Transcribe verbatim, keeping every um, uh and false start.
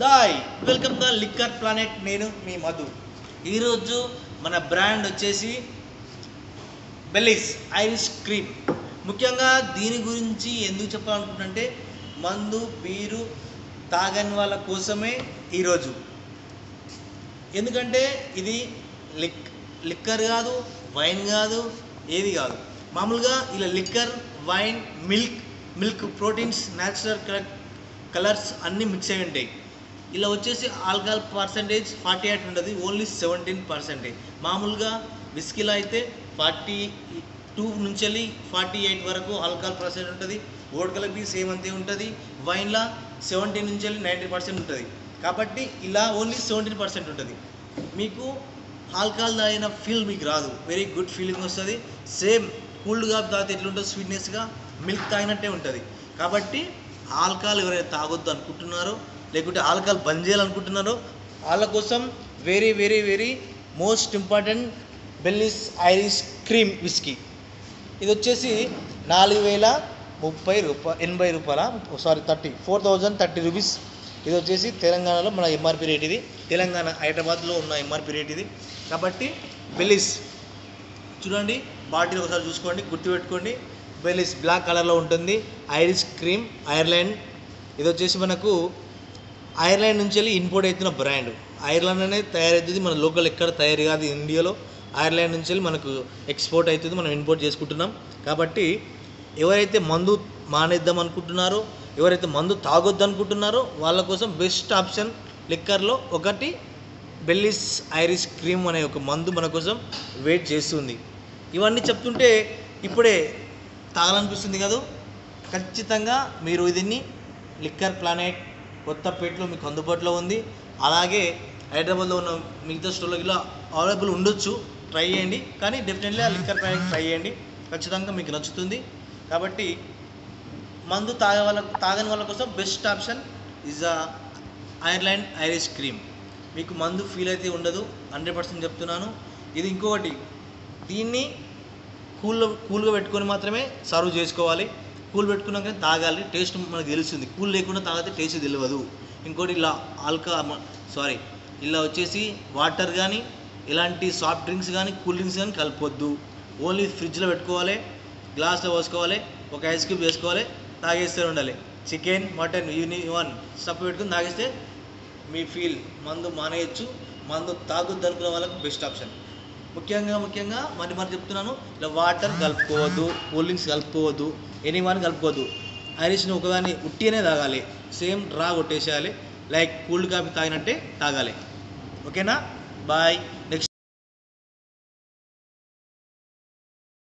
Hi welcome the liquor planet. నేను మీ మధు. ఈరోజు మన బ్రాండ్ వచ్చేసి బెల్లీస్ ఐరిష్ క్రీమ్. ముఖ్యంగా దీని గురించి ఎందుకు చెప్పాలనుకుంటుంటే మందు బీరు తాగని వాళ్ళ కోసమే ఈరోజు. ఎందుకంటే ఇది లిక్ లిక్కర్ కాదు, వైన్ కాదు, ఏది కాదు. మామూలుగా ఇలా liquor, wine, milk milk proteins, natural colours అన్నీ మిక్స్ అయి ఉంటాయి. ఇలా వచ్చేసి ఆల్కహాల్ పర్సంటేజ్ ఫార్టీ ఎయిట్ ఉంటుంది, ఓన్లీ సెవెంటీన్ పర్సెంటేజ్. మామూలుగా విస్కీలో అయితే ఫార్టీ టూ నుంచి వెళ్ళి ఫార్టీ ఎయిట్ వరకు ఆల్కహాల్ పర్సెంట్ ఉంటుంది. ఓడ్కలకి సేమ్ అంతే ఉంటుంది. వైన్లో సెవెంటీన్ నుంచి వెళ్ళి నైంటీ పర్సెంట్ ఉంటుంది. కాబట్టి ఇలా ఓన్లీ సెవెంటీన్ పర్సెంట్ ఉంటుంది. మీకు ఆల్కహాల్ తాగిన ఫీల్ మీకు రాదు, వెరీ గుడ్ ఫీలింగ్ వస్తుంది. సేమ్ కూల్డ్గా తాగితే ఎట్లుంటుంది, స్వీట్నెస్గా మిల్క్ తాగినట్టే ఉంటుంది. కాబట్టి ఆల్కహాల్ ఎవరైనా తాగొద్దు అనుకుంటున్నారో, లేకుంటే ఆల్కహాల్ బంద్ చేయాలనుకుంటున్నారో వాళ్ళ కోసం very very very most important Baileys Irish cream whisky. ఇది వచ్చేసి నాలుగు వేల ముప్పై రూపాయ ఎనభై రూపాయల sorry thirty four thousand thirty rupees. ఇది వచ్చేసి తెలంగాణలో మన ఎంఆర్పి రేట్. ఇది తెలంగాణ హైదరాబాద్లో ఉన్న ఎంఆర్పి రేట్ ఇది. కాబట్టి బెల్లీస్ చూడండి, బాటిల్ ఒకసారి చూసుకోండి, గుర్తుపెట్టుకోండి. బెల్లీస్ బ్లాక్ కలర్లో ఉంటుంది. Irish cream Ireland. ఇది వచ్చేసి మనకు ఐర్లాండ్ నుంచి వెళ్ళి ఇంపోర్ట్ అవుతున్న బ్రాండ్. ఐర్లాండ్ అనేది తయారవుతుంది, మన లోకల్ ఎక్కడ తయారు కాదు ఇండియాలో. ఐర్లాండ్ నుంచి వెళ్ళి మనకు ఎక్స్పోర్ట్ అవుతుంది, మనం ఇంపోర్ట్ చేసుకుంటున్నాం. కాబట్టి ఎవరైతే మందు మానేద్దాం అనుకుంటున్నారో, ఎవరైతే మందు తాగొద్దు అనుకుంటున్నారో వాళ్ళ కోసం బెస్ట్ ఆప్షన్ లిక్కర్లో ఒకటి బెల్లీస్ ఐరిష్ క్రీమ్ అనే ఒక మందు మన కోసం వెయిట్ చేస్తుంది. ఇవన్నీ చెప్తుంటే ఇప్పుడే తాగాలనిపిస్తుంది కదా. ఖచ్చితంగా మీరు దీన్ని లిక్కర్ ప్లానెట్ కొత్తపేటలో మీకు అందుబాటులో ఉంది. అలాగే హైదరాబాద్లో ఉన్న మిగతా స్టోర్లో ఇలా అవైలబుల్ ఉండొచ్చు, ట్రై చేయండి. కానీ డెఫినెట్లీ ఆ లిక్కర్ ప్లానెట్ ట్రై చేయండి, ఖచ్చితంగా మీకు నచ్చుతుంది. కాబట్టి మందు తాగే వాళ్ళ తాగని వాళ్ళ కోసం best option is a Ireland Irish cream. మీకు మందు ఫీల్ అయితే ఉండదు, హండ్రెడ్ పర్సెంట్ చెప్తున్నాను. ఇది ఇంకొకటి, దీన్ని కూల్ కూల్గా పెట్టుకొని మాత్రమే సర్వ్ చేసుకోవాలి. కూల్ పెట్టుకున్నాక తాగాలి, టేస్ట్ మనకు తెలుస్తుంది. కూల్ లేకుండా తాగితే టేస్ట్ తెలియదు. ఇంకోటి ఇలా ఆల్కా సారీ ఇలా వచ్చేసి వాటర్ కానీ ఇలాంటి సాఫ్ట్ డ్రింక్స్ కానీ కూల్ డ్రింక్స్ కానీ కలపొద్దు. ఓన్లీ ఫ్రిడ్జ్లో పెట్టుకోవాలి, గ్లాస్లో పోసుకోవాలి, ఒక ఐస్ క్యూబ్ వేసుకోవాలి, తాగేస్తే ఉండాలి. చికెన్ మటన్ ఇవన్నీ వన్ స్టఫ్ పెట్టుకుని తాగేస్తే మీ ఫీల్ మందు మానేయచ్చు. మందు తాగొద్దు అనుకునే వాళ్ళకు బెస్ట్ ఆప్షన్. ముఖ్యంగా ముఖ్యంగా మరి మరి చెప్తున్నాను, ఇలా వాటర్ కలుపుకోవద్దు, కూల్ డ్రింక్స్ కలుపుకోవద్దు, ఎనీ వన్ కలుపుకోవద్దు. ఐరిష్ని ఒకదాన్ని ఉట్టినే తాగాలి, సేమ్ డ్రా కొట్టేసేయాలి, లైక్ కూల్డ్ కాఫీ తాగినట్టే తాగాలి. ఓకేనా? బాయ్. నెక్స్ట్